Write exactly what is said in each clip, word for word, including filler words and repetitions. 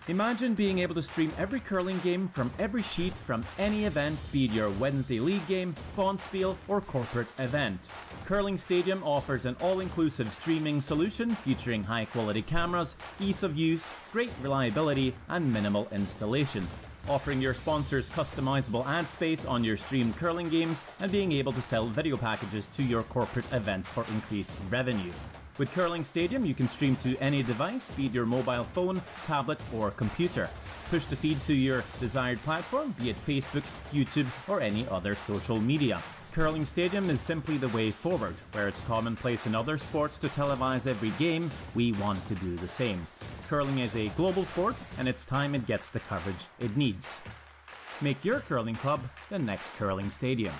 Imagine being able to stream every curling game from every sheet from any event, be it your Wednesday league game, bonspiel or corporate event. Curling Stadium offers an all-inclusive streaming solution featuring high-quality cameras, ease of use, great reliability and minimal installation. Offering your sponsors customizable ad space on your streamed curling games and being able to sell video packages to your corporate events for increased revenue. With Curling Stadium, you can stream to any device, be it your mobile phone, tablet or computer. Push the feed to your desired platform, be it Facebook, YouTube or any other social media. Curling Stadium is simply the way forward. Where it's commonplace in other sports to televise every game, we want to do the same. Curling is a global sport and it's time it gets the coverage it needs. Make your curling club the next Curling Stadium.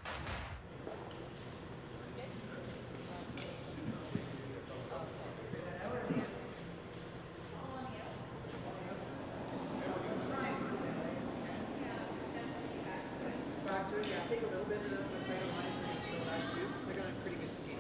Yeah, take a little bit of the title line and throw that too. They're doing pretty good skates.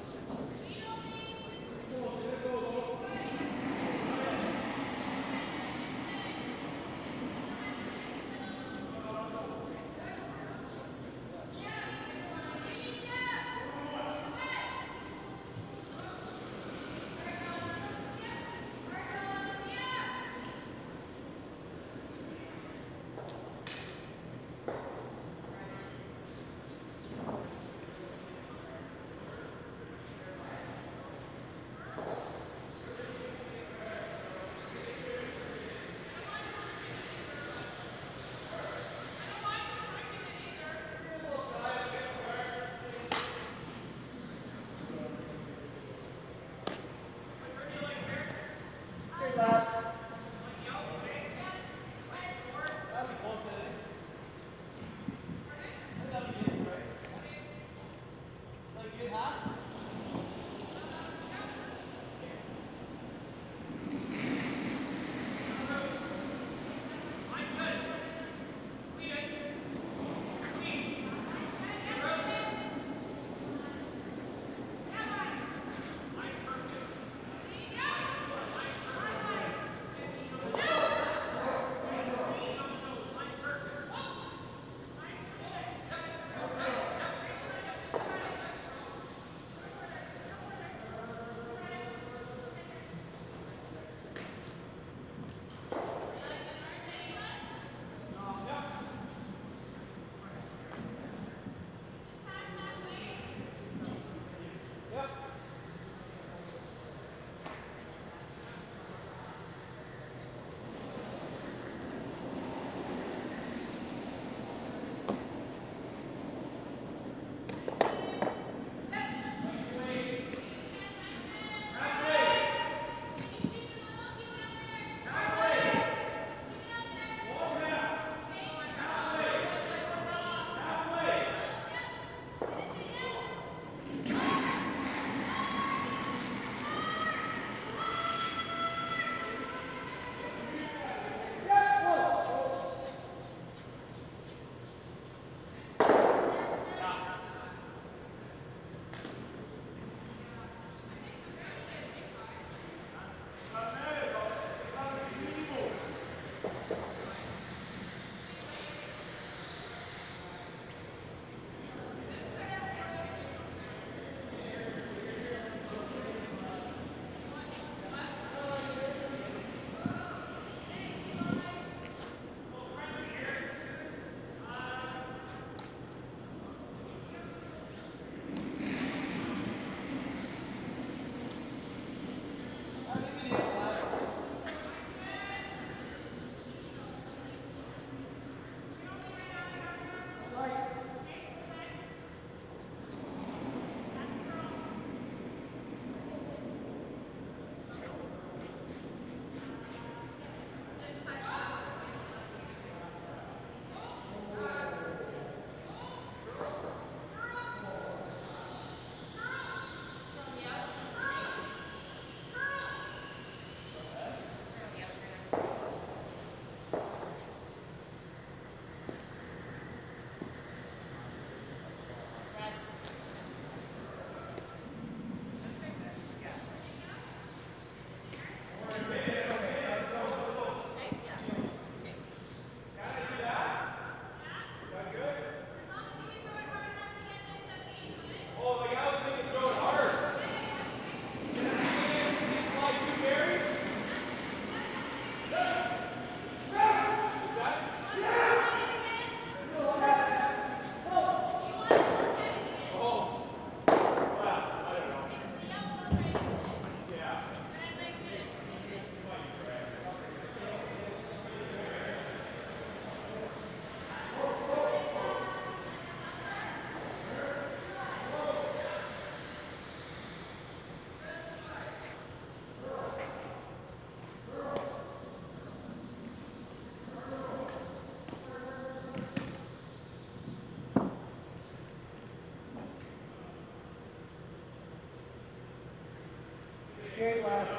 Straight left.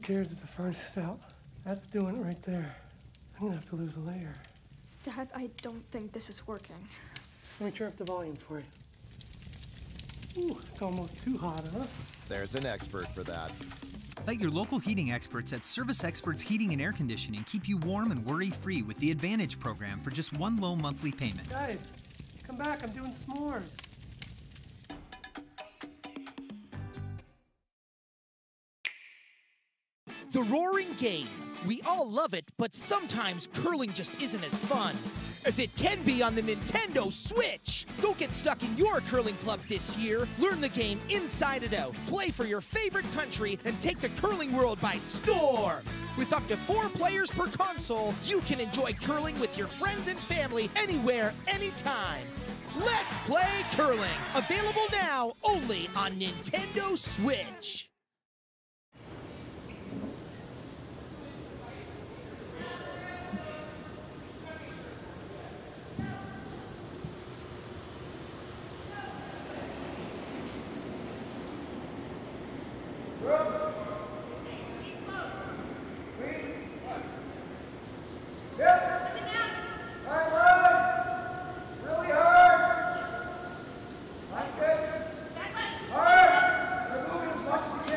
cares if the furnace is out? That's doing it right there. I'm gonna have to lose a layer. Dad, I don't think this is working. Let me turn up the volume for you. Ooh, it's almost too hot, huh? There's an expert for that. Let your local heating experts at Service Experts Heating and Air Conditioning keep you warm and worry-free with the Advantage program for just one low monthly payment. Guys, come back, I'm doing s'mores. The roaring game. We all love it, but sometimes curling just isn't as fun as it can be on the Nintendo Switch. Don't get stuck in your curling club this year. Learn the game inside and out. Play for your favorite country and take the curling world by storm. With up to four players per console, you can enjoy curling with your friends and family anywhere, anytime. Let's play curling. Available now only on Nintendo Switch. Hard! We're moving,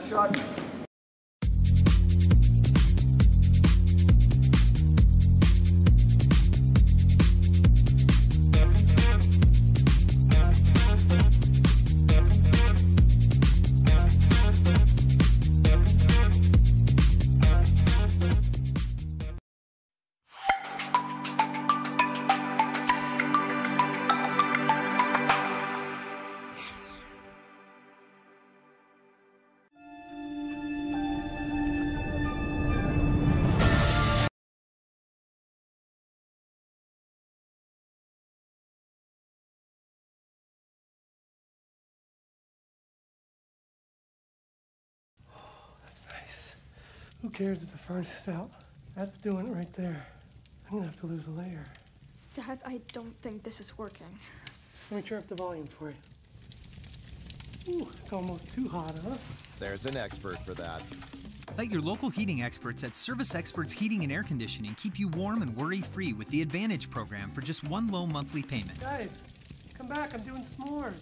shot. Nice. Who cares if the furnace is out? That's doing it right there. I'm gonna have to lose a layer. Dad, I don't think this is working. Let me turn up the volume for you. Ooh, it's almost too hot, huh? There's an expert for that. Let your local heating experts at Service Experts Heating and Air Conditioning keep you warm and worry-free with the Advantage program for just one low monthly payment. Guys, come back, I'm doing s'mores.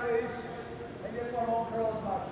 please. And this one won't curl as much.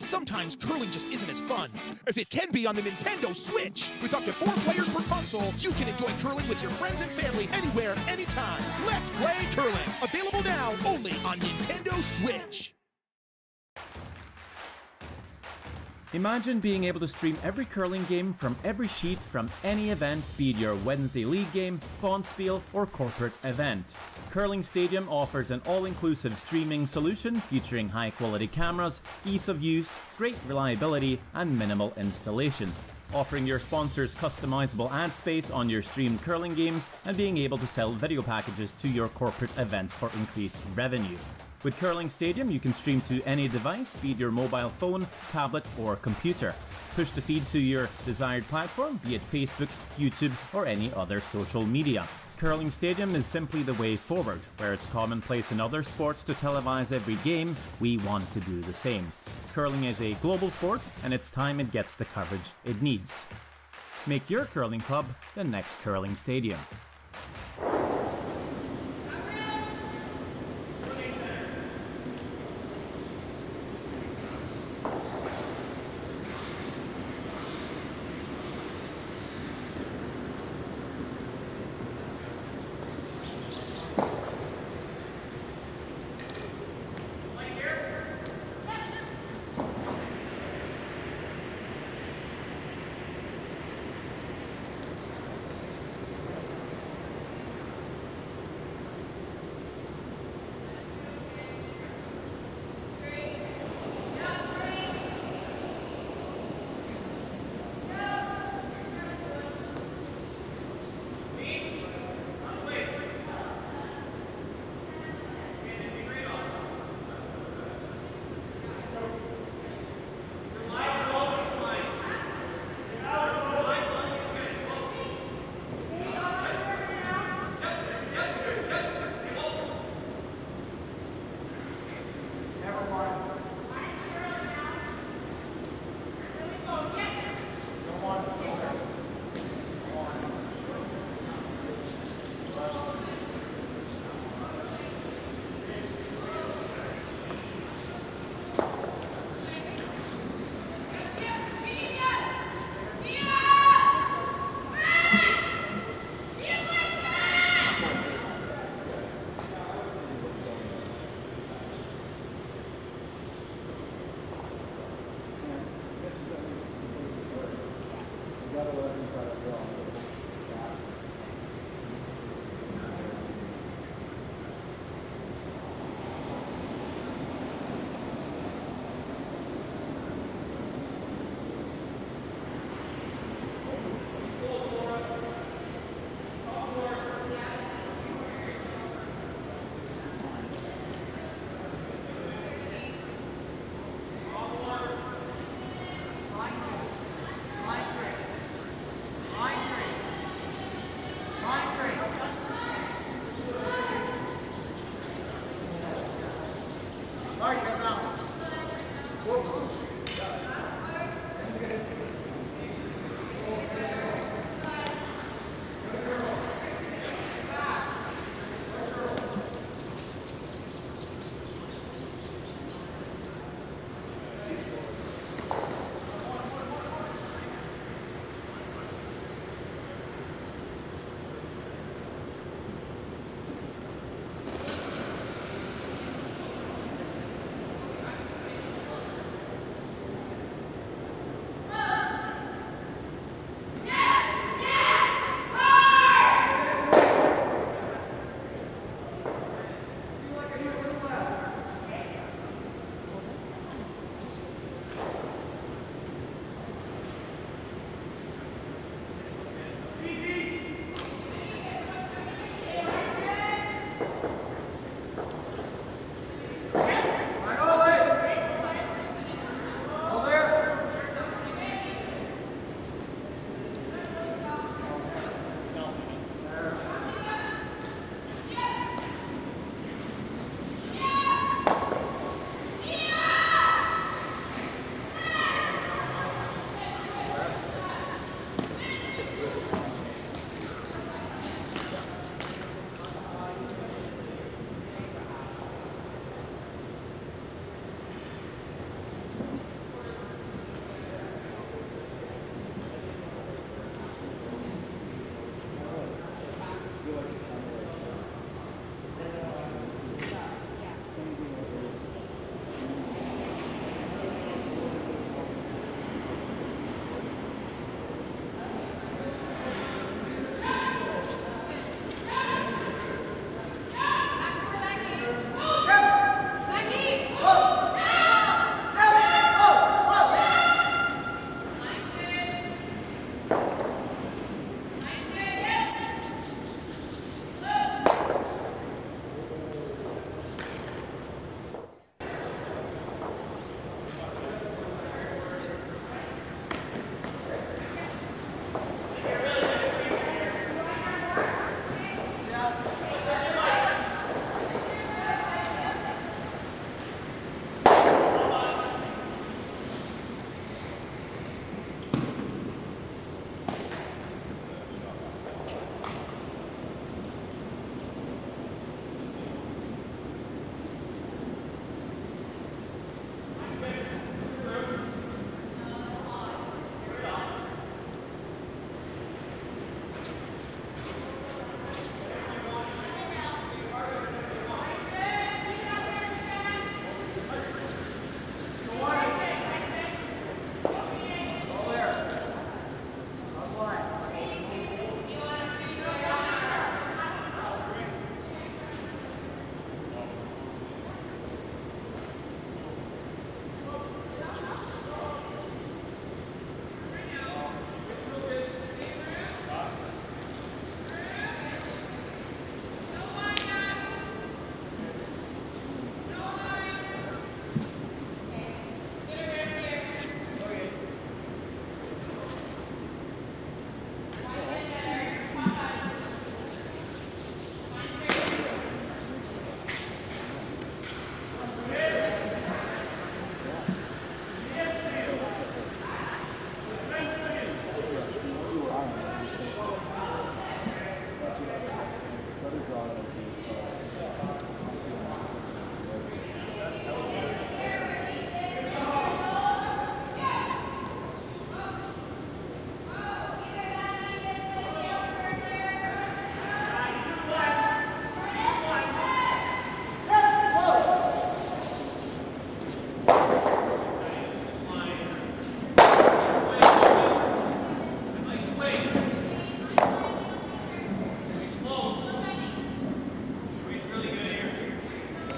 sometimes curling just isn't as fun as it can be on the Nintendo Switch. With up to four players per console, you can enjoy curling with your friends and family anywhere, anytime. Let's play curling. Available now only on Nintendo Switch. Imagine being able to stream every curling game from every sheet from any event, be it your Wednesday league game, Bonspiel, or corporate event. Curling Stadium offers an all-inclusive streaming solution featuring high-quality cameras, ease of use, great reliability, and minimal installation. Offering your sponsors customizable ad space on your streamed curling games and being able to sell video packages to your corporate events for increased revenue. With Curling Stadium, you can stream to any device, be it your mobile phone, tablet, or computer. Push the feed to your desired platform, be it Facebook, YouTube, or any other social media. Curling Stadium is simply the way forward. Where it's commonplace in other sports to televise every game, we want to do the same. Curling is a global sport, and it's time it gets the coverage it needs. Make your curling club the next Curling Stadium.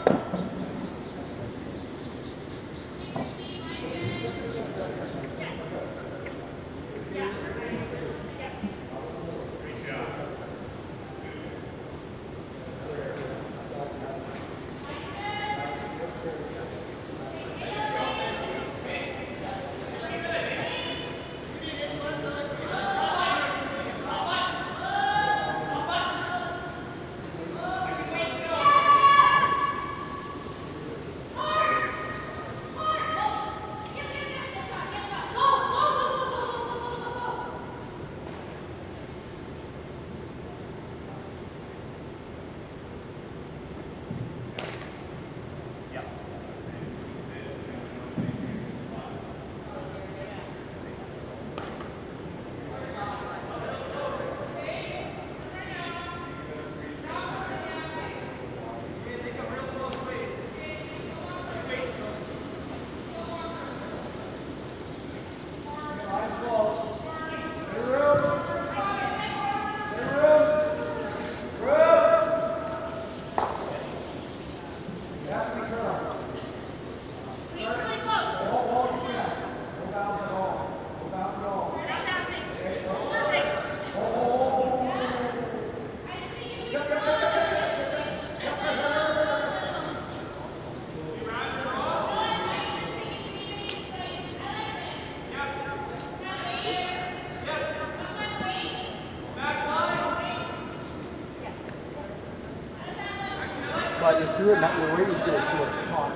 But you threw it, not where you did it, threw it hot.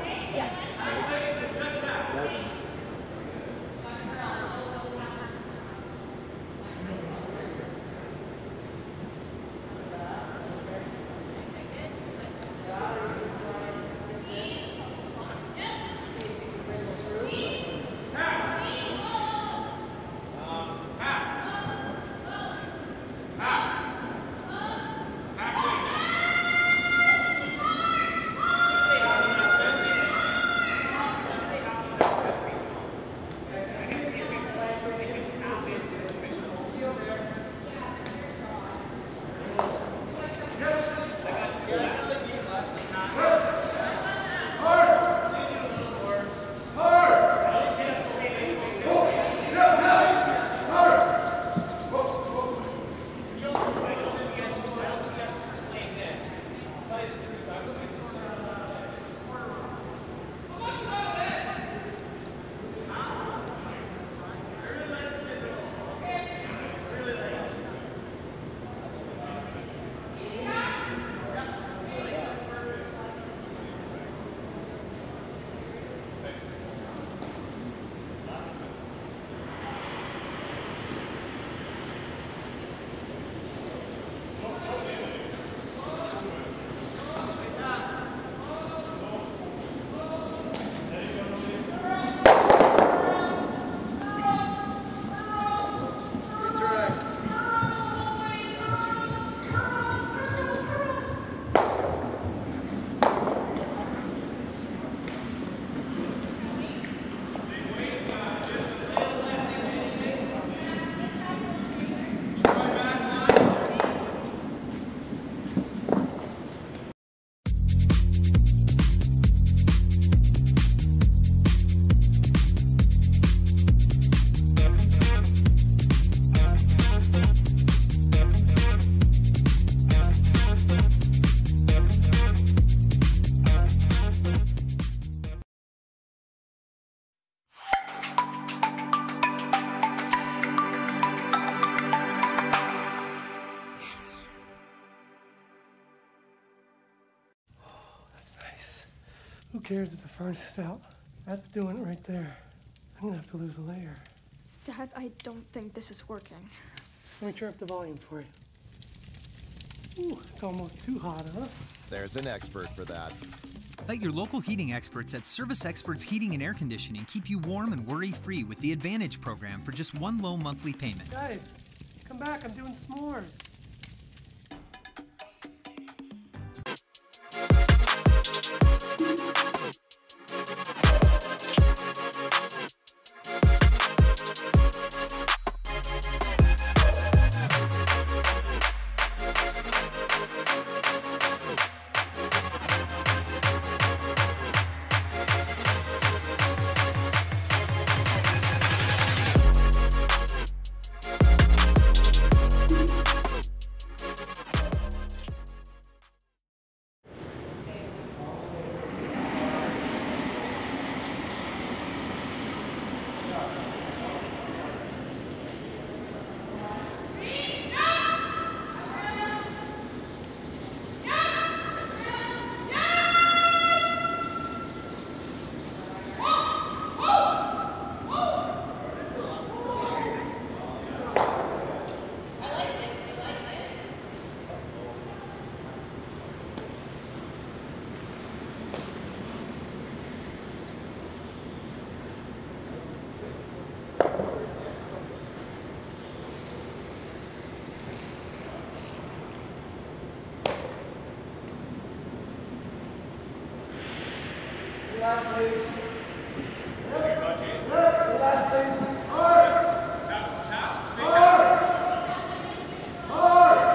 Who cares if the furnace is out? That's doing it right there. I'm gonna have to lose a layer. Dad, I don't think this is working. Let me turn up the volume for you. Ooh, it's almost too hot, huh? There's an expert for that. Let your local heating experts at Service Experts Heating and Air Conditioning keep you warm and worry-free with the Advantage program for just one low monthly payment. Guys, come back, I'm doing s'mores. Last please. Last please. Hard. Hard. Hard.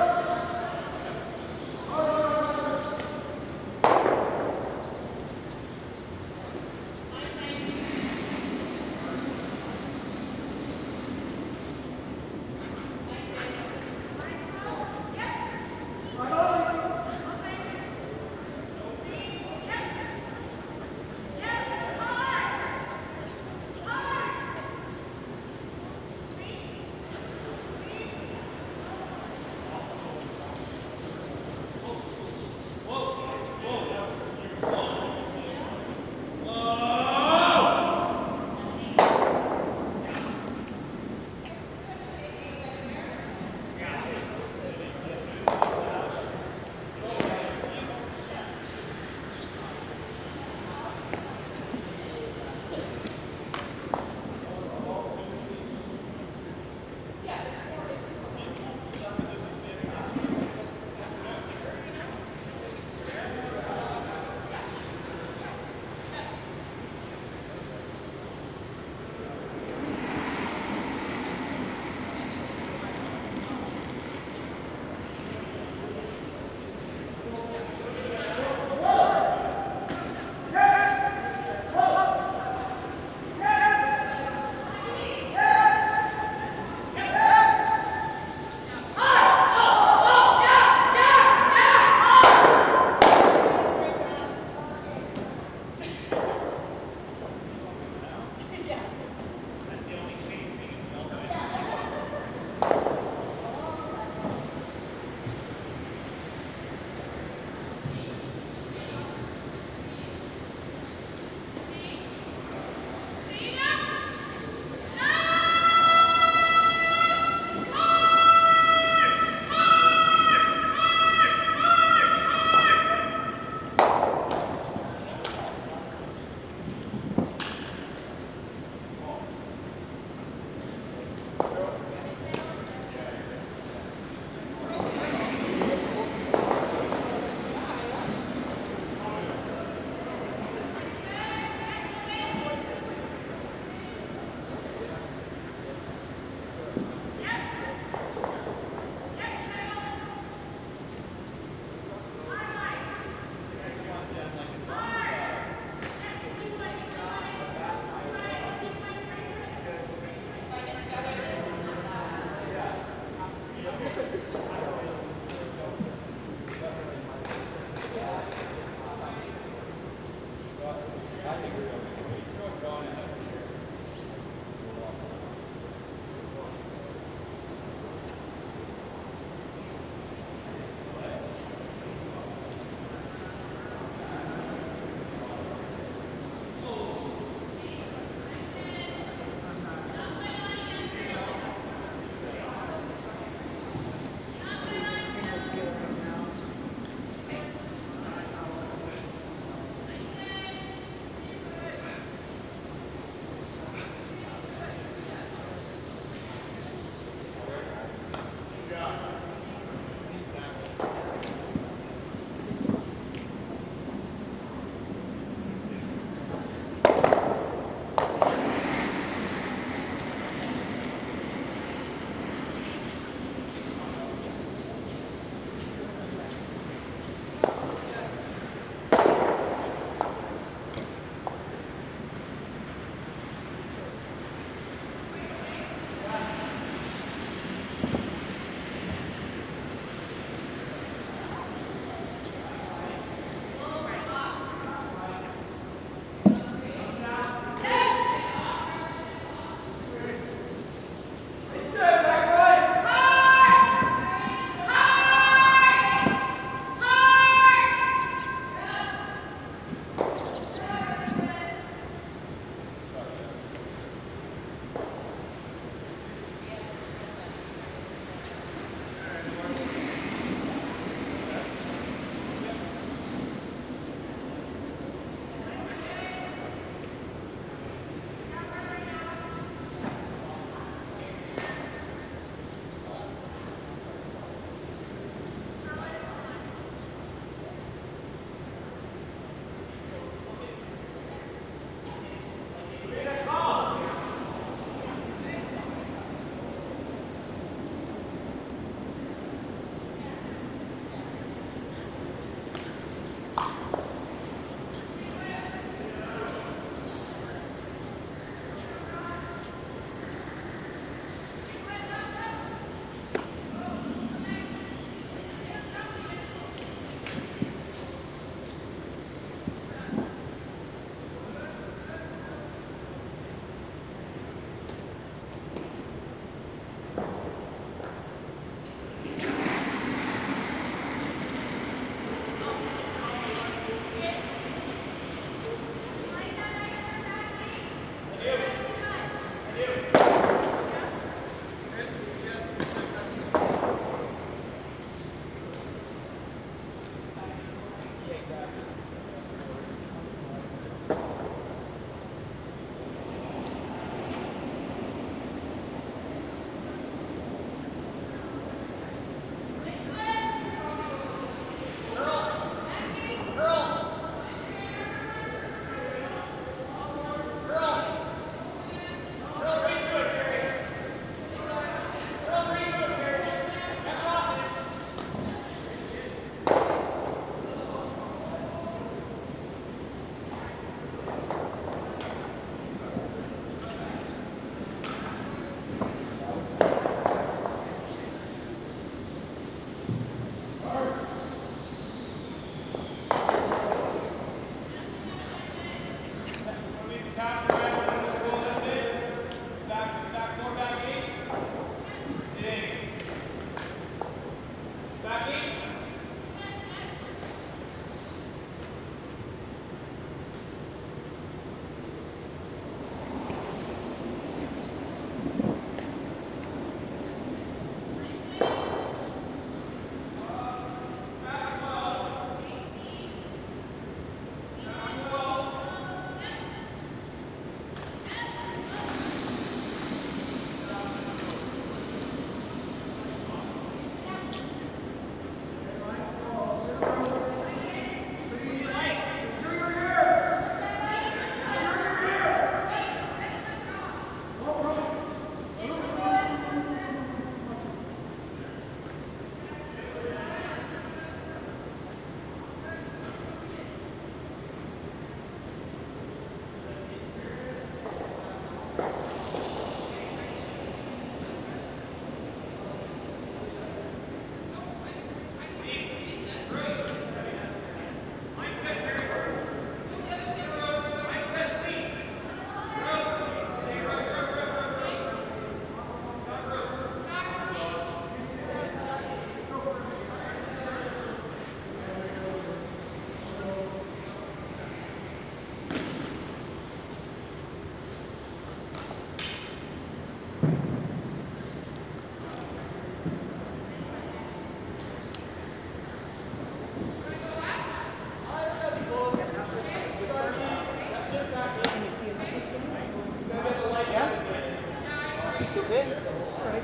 Looks okay. All right.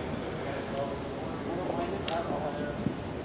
I don't mind it. I'll have it.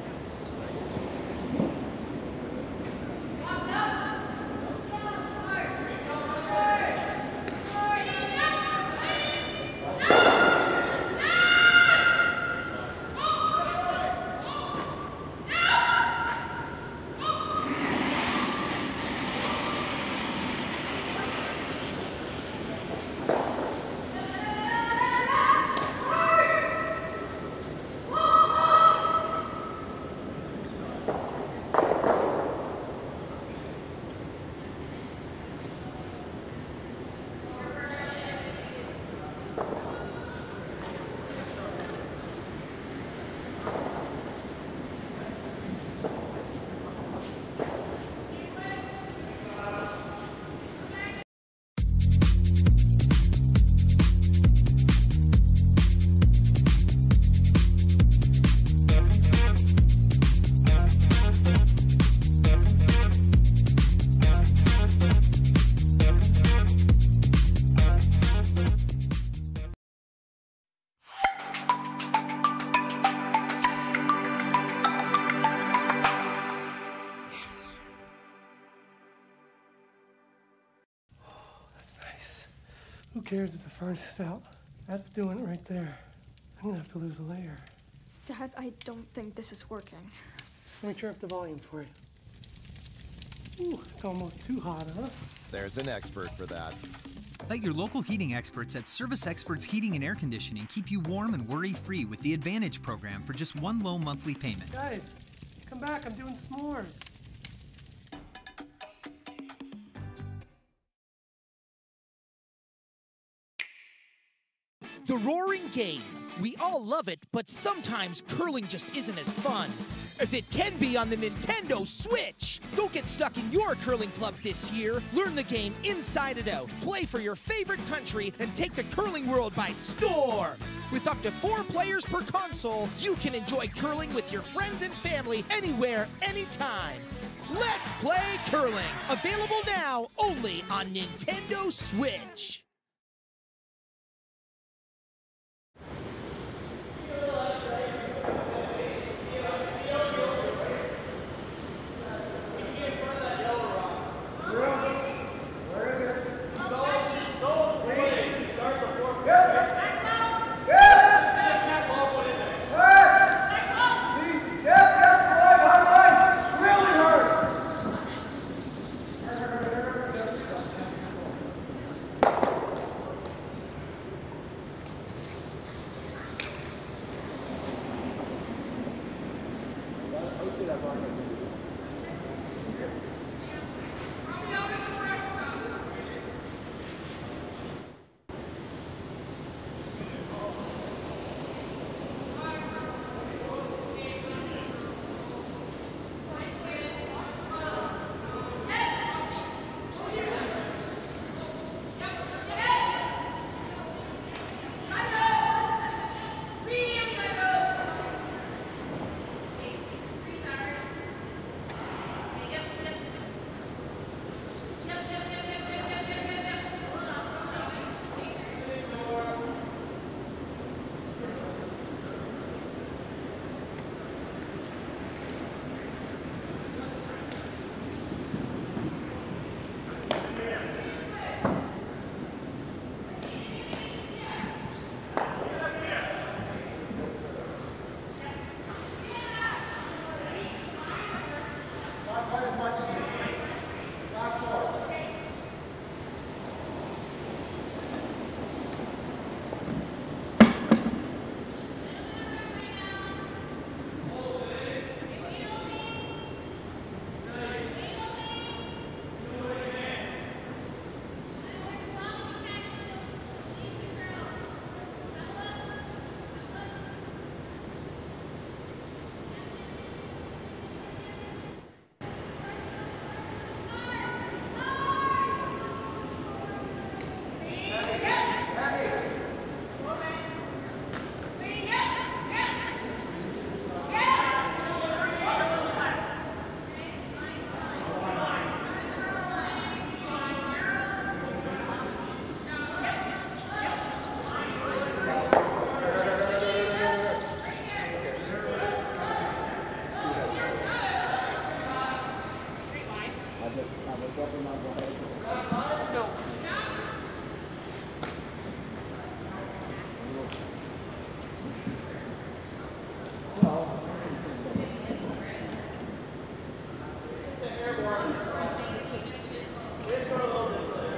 Who cares if the furnace is out? That's doing it right there. I'm gonna have to lose a layer. Dad, I don't think this is working. Let me turn up the volume for you. Ooh, it's almost too hot, huh? There's an expert for that. Let your local heating experts at Service Experts Heating and Air Conditioning keep you warm and worry-free with the Advantage program for just one low monthly payment. Guys, come back, I'm doing s'mores. The roaring game. We all love it, but sometimes curling just isn't as fun as it can be on the Nintendo Switch. Don't get stuck in your curling club this year. Learn the game inside and out. Play for your favorite country and take the curling world by storm. With up to four players per console, you can enjoy curling with your friends and family anywhere, anytime. Let's play curling. Available now only on Nintendo Switch.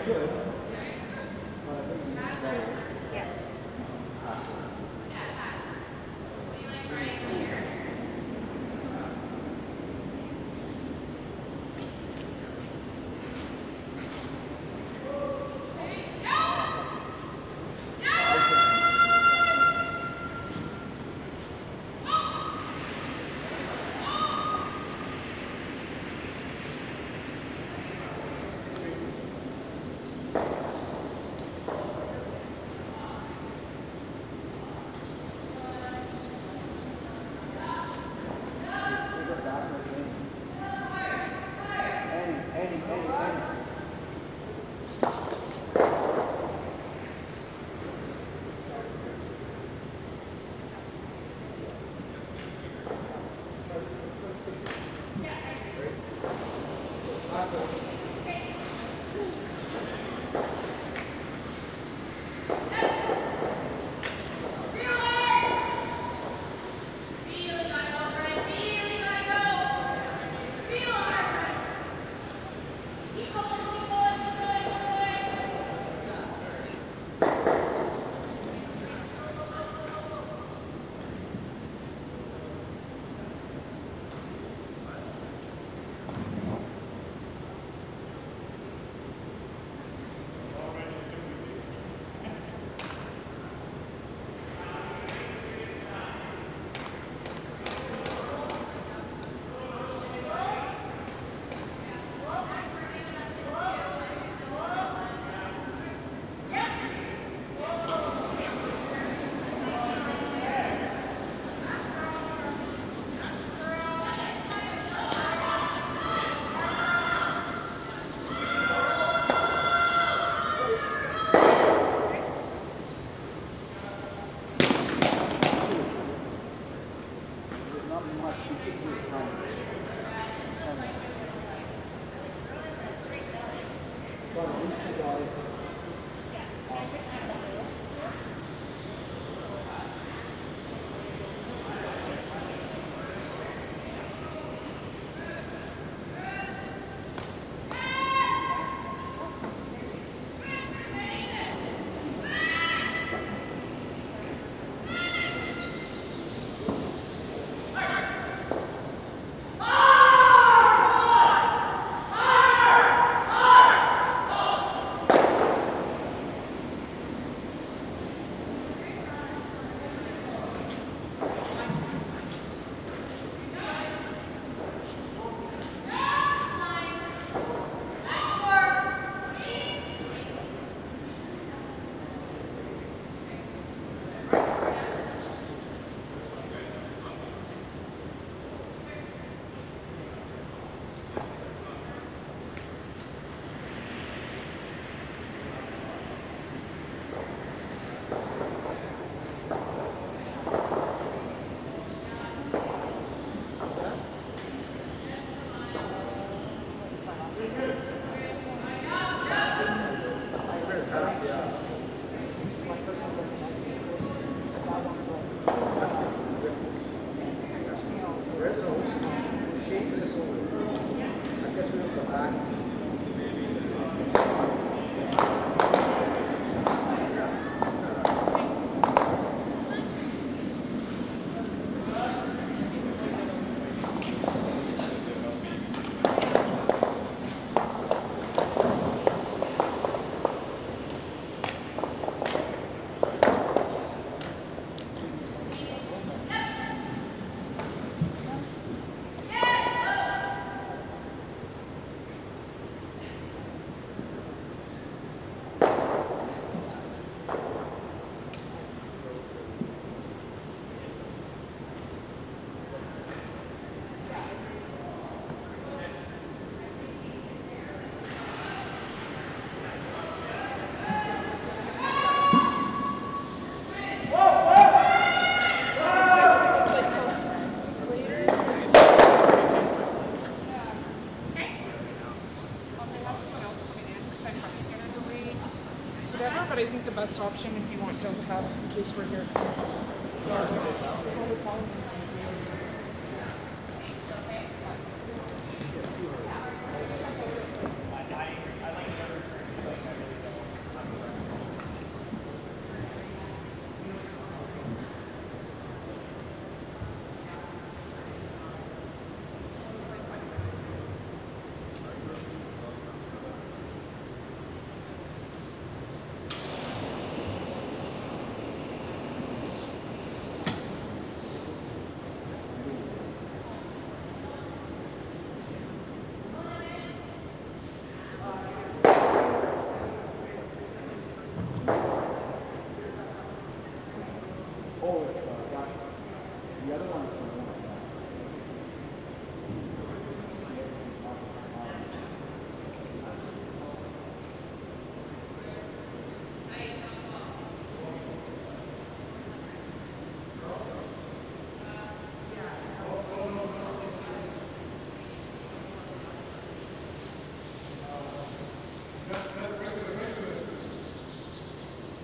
could. But I think you need to go. I think the best option if you want to have, in case we're here.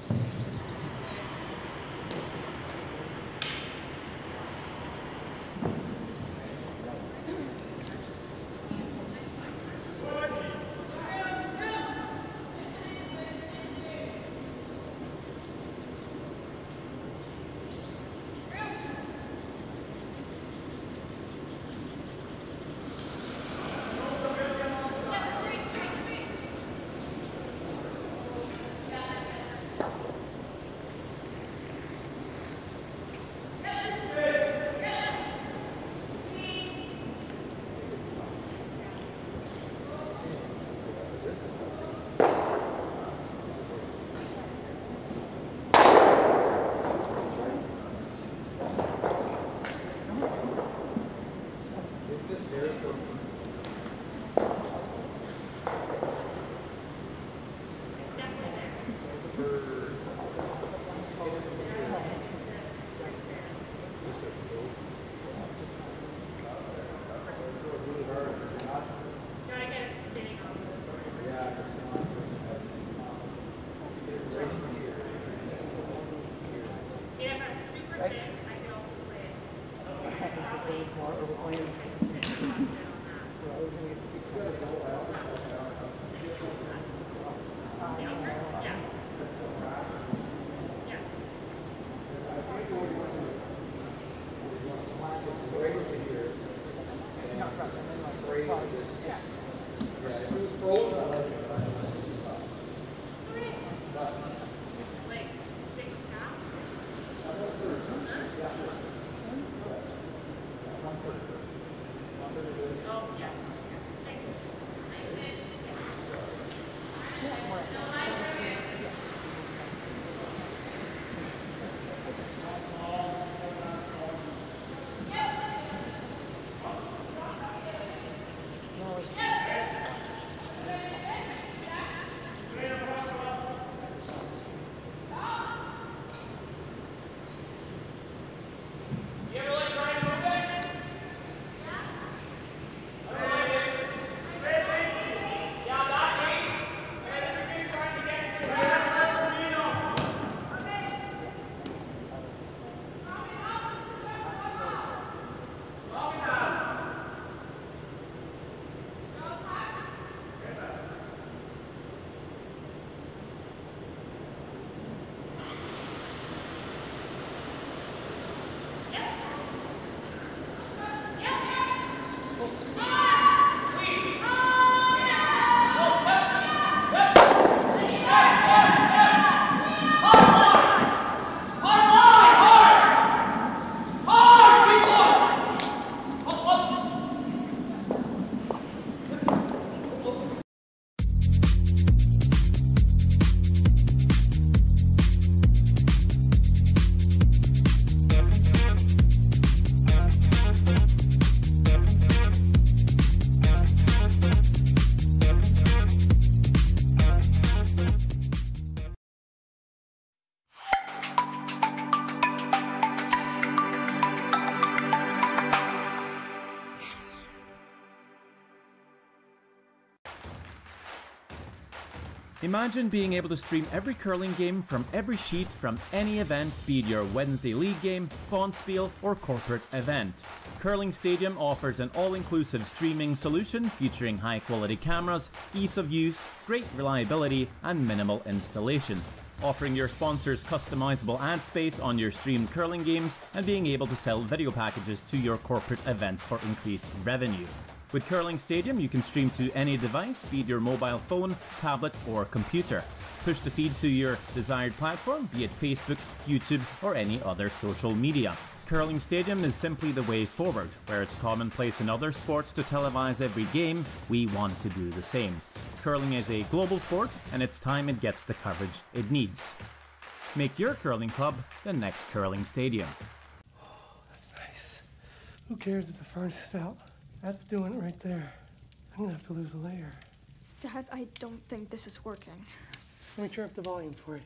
Imagine being able to stream every curling game from every sheet from any event, be it your Wednesday league game, bonspiel, or corporate event. Curling Stadium offers an all-inclusive streaming solution featuring high-quality cameras, ease of use, great reliability, and minimal installation. Offering your sponsors customizable ad space on your streamed curling games and being able to sell video packages to your corporate events for increased revenue. With Curling Stadium, you can stream to any device, be it your mobile phone, tablet, or computer. Push the feed to your desired platform, be it Facebook, YouTube, or any other social media. Curling Stadium is simply the way forward. Where it's commonplace in other sports to televise every game, we want to do the same. Curling is a global sport, and it's time it gets the coverage it needs. Make your curling club the next Curling Stadium. Oh, that's nice. Who cares if the furnace is out? That's doing it right there. I'm gonna have to lose a layer. Dad, I don't think this is working. Let me turn up the volume for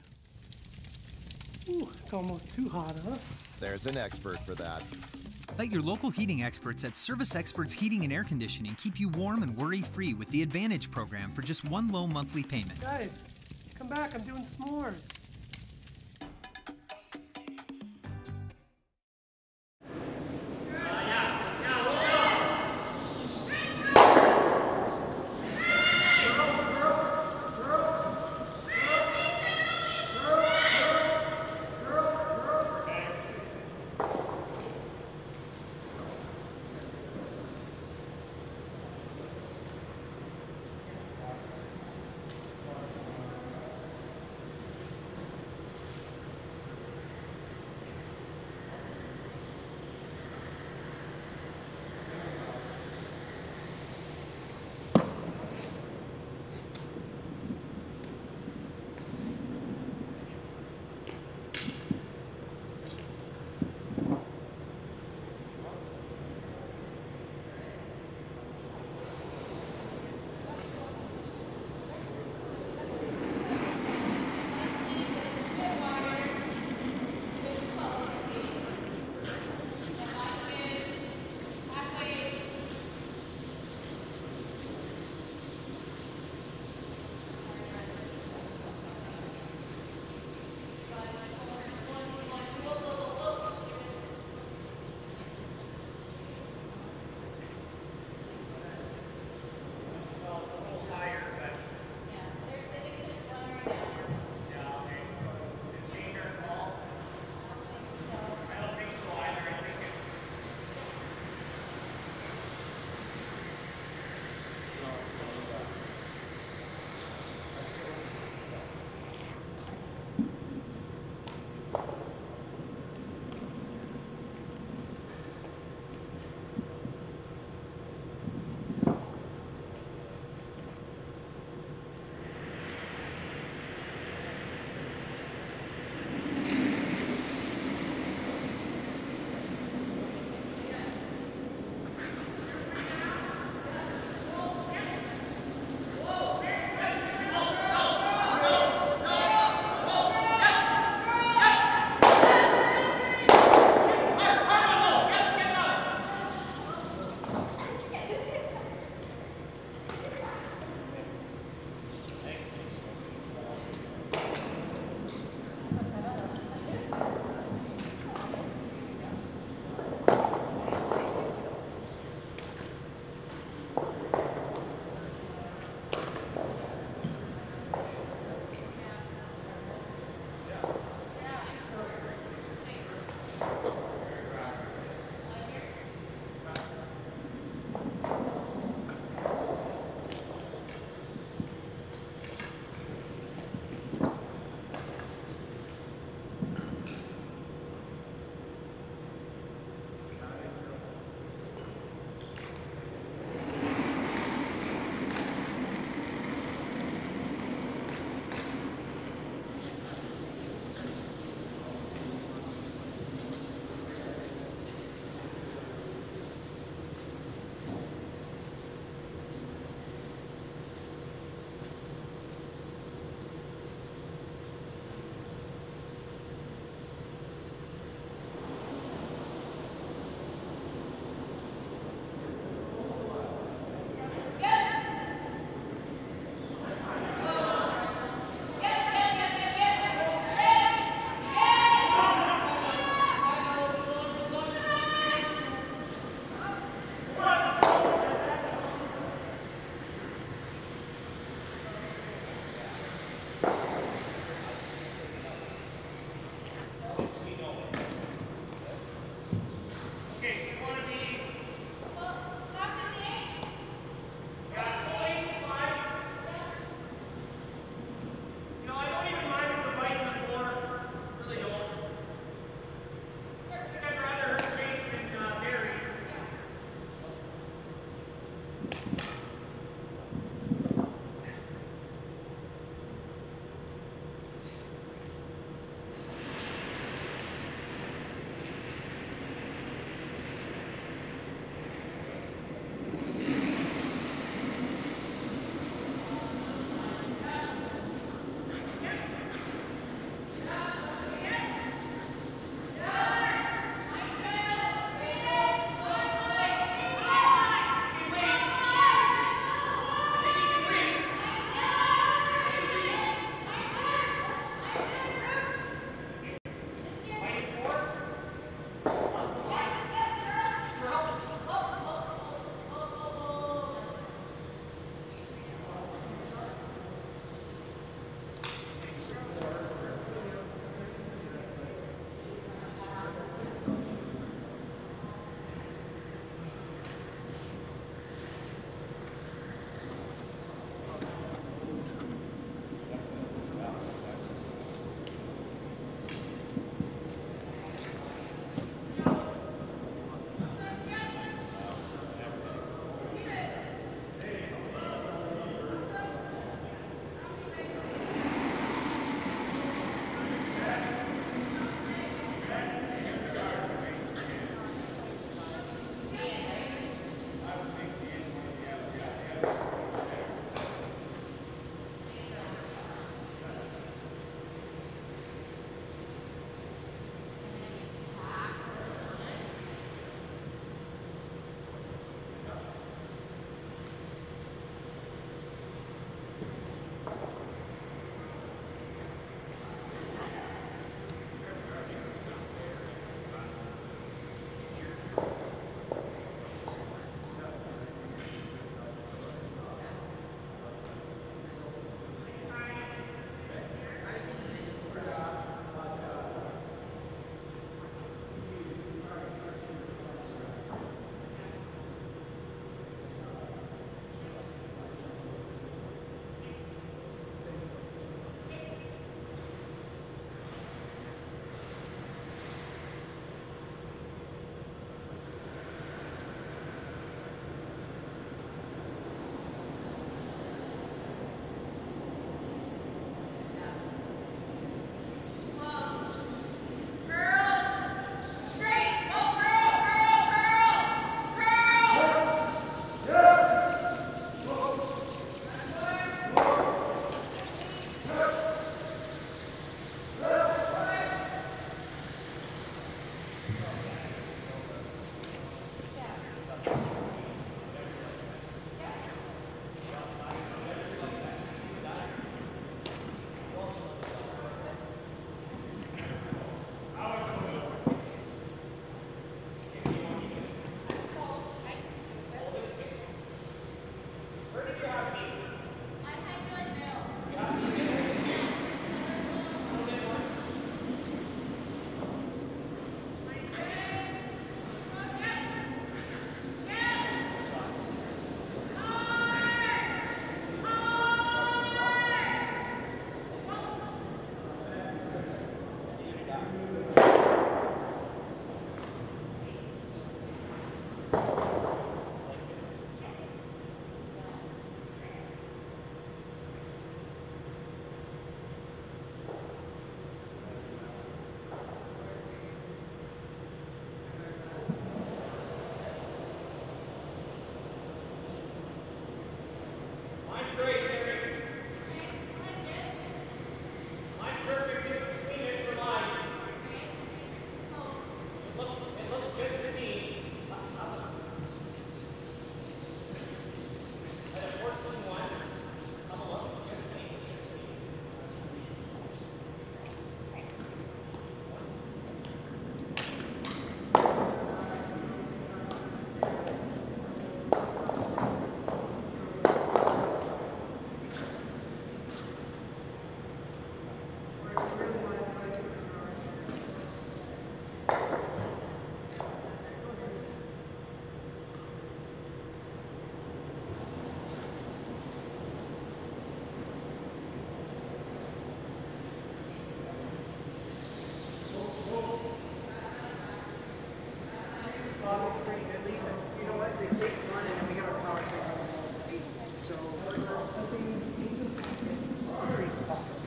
you. Ooh, it's almost too hot, huh? There's an expert for that. Let your local heating experts at Service Experts Heating and Air Conditioning keep you warm and worry-free with the Advantage program for just one low monthly payment. Guys, come back. I'm doing s'mores.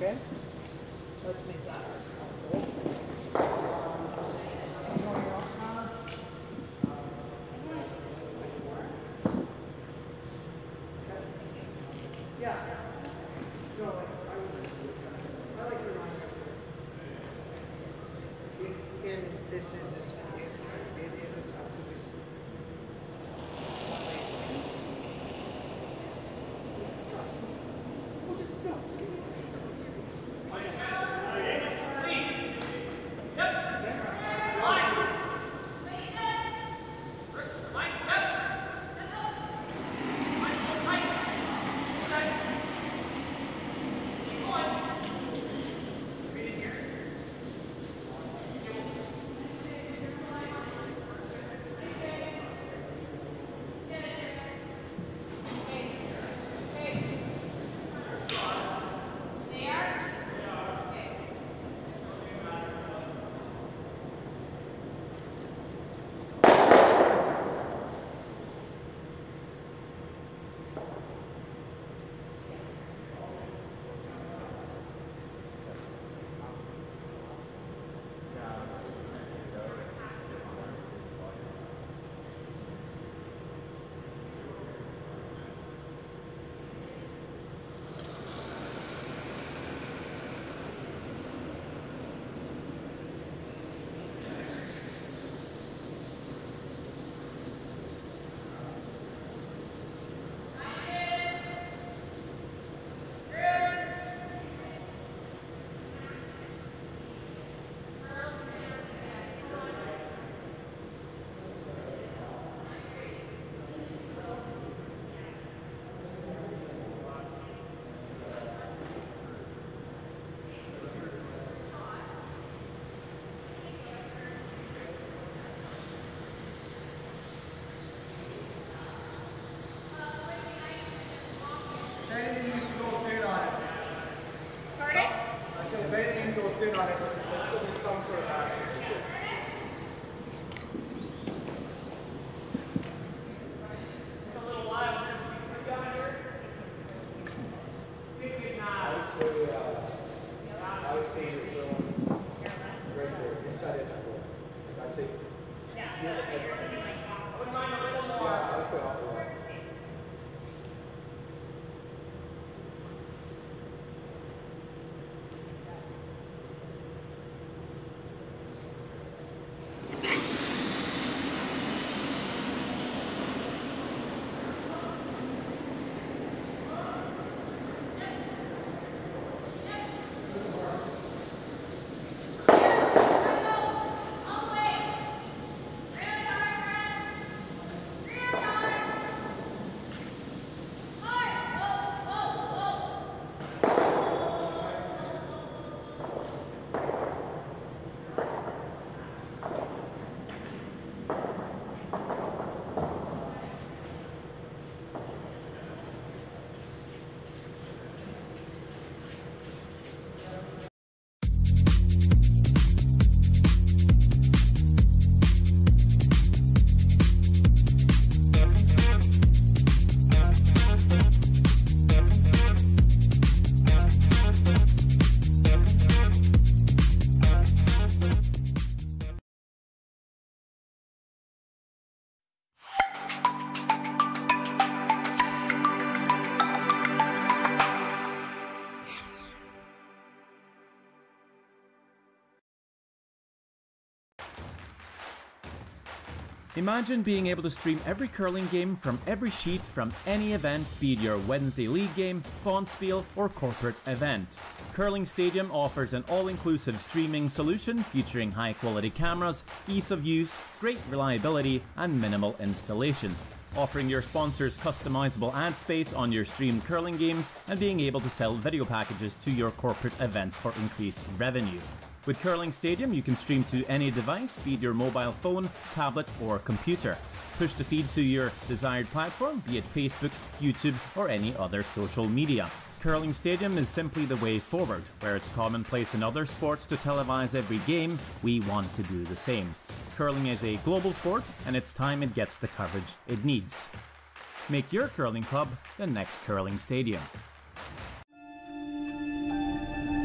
Okay? Let's make that our goal. Yeah. No, like, I was, I like your mind. It's, and this is this, it's, it is as fast as we just. We'll just, no, just give me Imagine being able to stream every curling game from every sheet from any event, be it your Wednesday league game, bonspiel, or corporate event. Curling Stadium offers an all-inclusive streaming solution featuring high-quality cameras, ease of use, great reliability, and minimal installation. Offering your sponsors customizable ad space on your streamed curling games and being able to sell video packages to your corporate events for increased revenue. With Curling Stadium, you can stream to any device, be it your mobile phone, tablet, or computer. Push the feed to your desired platform, be it Facebook, YouTube, or any other social media. Curling Stadium is simply the way forward. Where it's commonplace in other sports to televise every game, we want to do the same. Curling is a global sport, and it's time it gets the coverage it needs. Make your curling club the next Curling Stadium.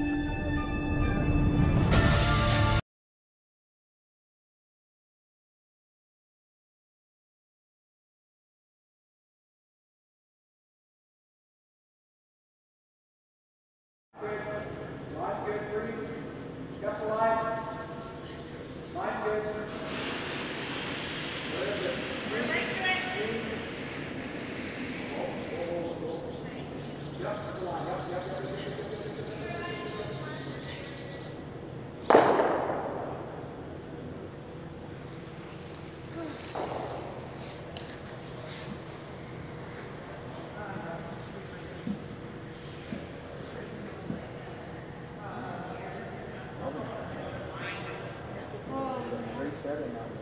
Yep, line. Line good. Very good. Yep, the line. Yep, yep, yep, yep, yep, yep, yep. Great set in that.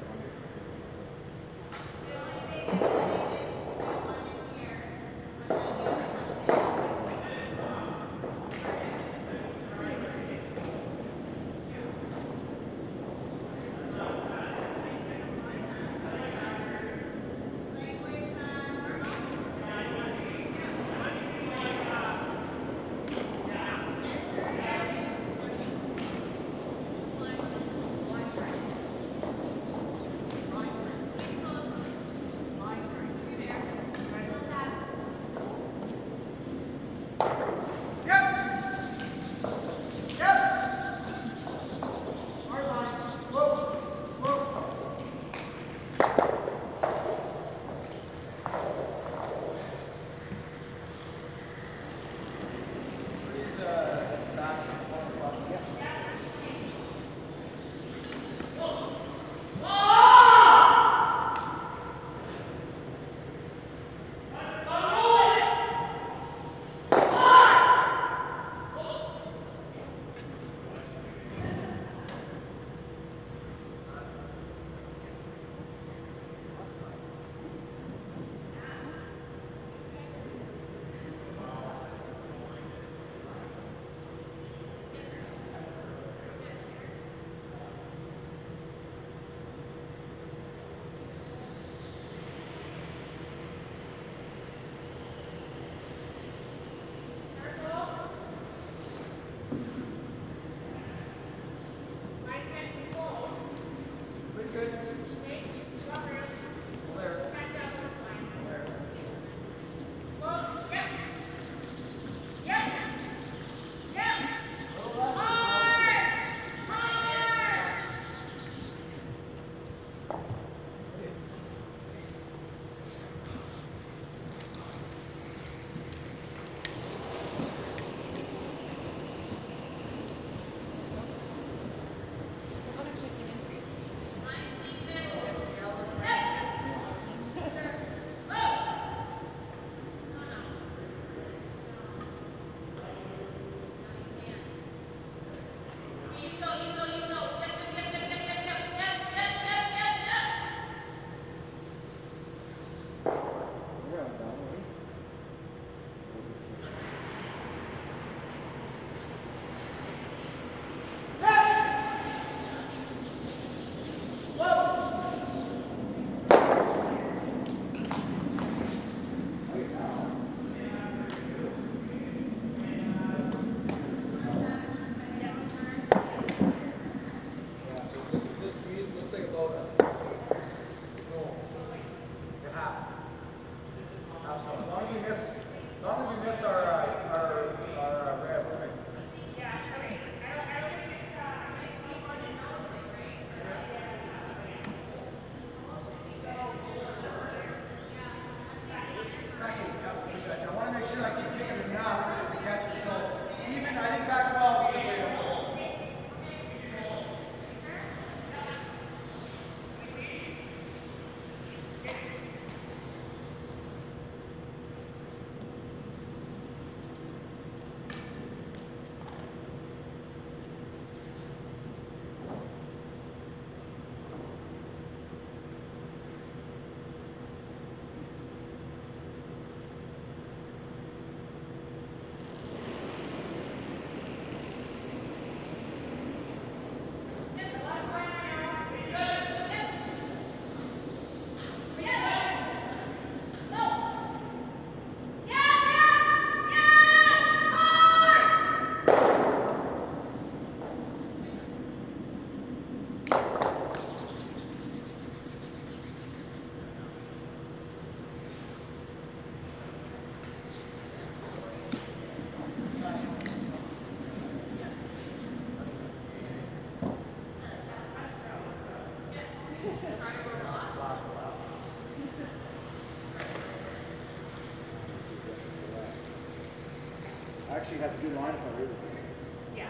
Actually, have to do line for everything. Yeah.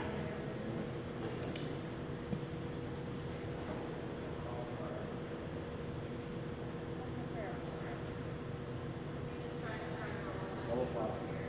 Double five.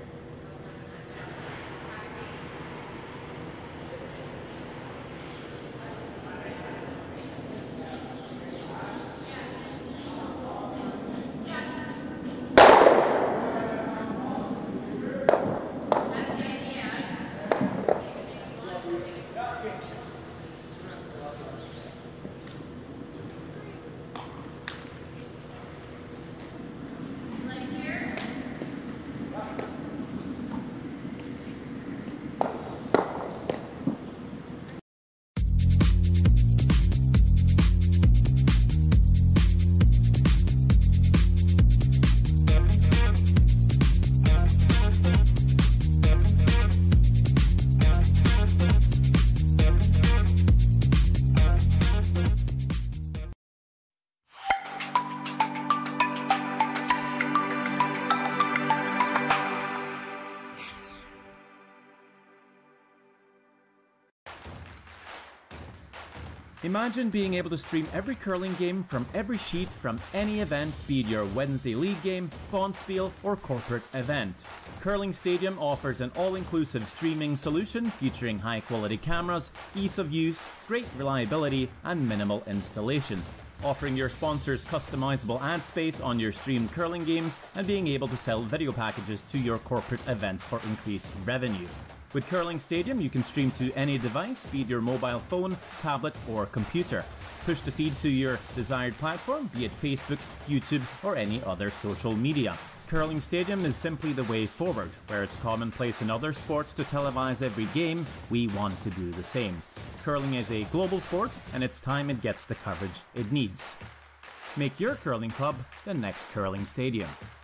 Imagine being able to stream every curling game from every sheet from any event, be it your Wednesday league game, bonspiel, or corporate event. Curling Stadium offers an all-inclusive streaming solution featuring high-quality cameras, ease of use, great reliability, and minimal installation. Offering your sponsors customizable ad space on your streamed curling games and being able to sell video packages to your corporate events for increased revenue. With Curling Stadium, you can stream to any device, be it your mobile phone, tablet, or computer. Push the feed to your desired platform, be it Facebook, YouTube, or any other social media. Curling Stadium is simply the way forward. Where it's commonplace in other sports to televise every game, we want to do the same. Curling is a global sport, and it's time it gets the coverage it needs. Make your curling club the next Curling Stadium.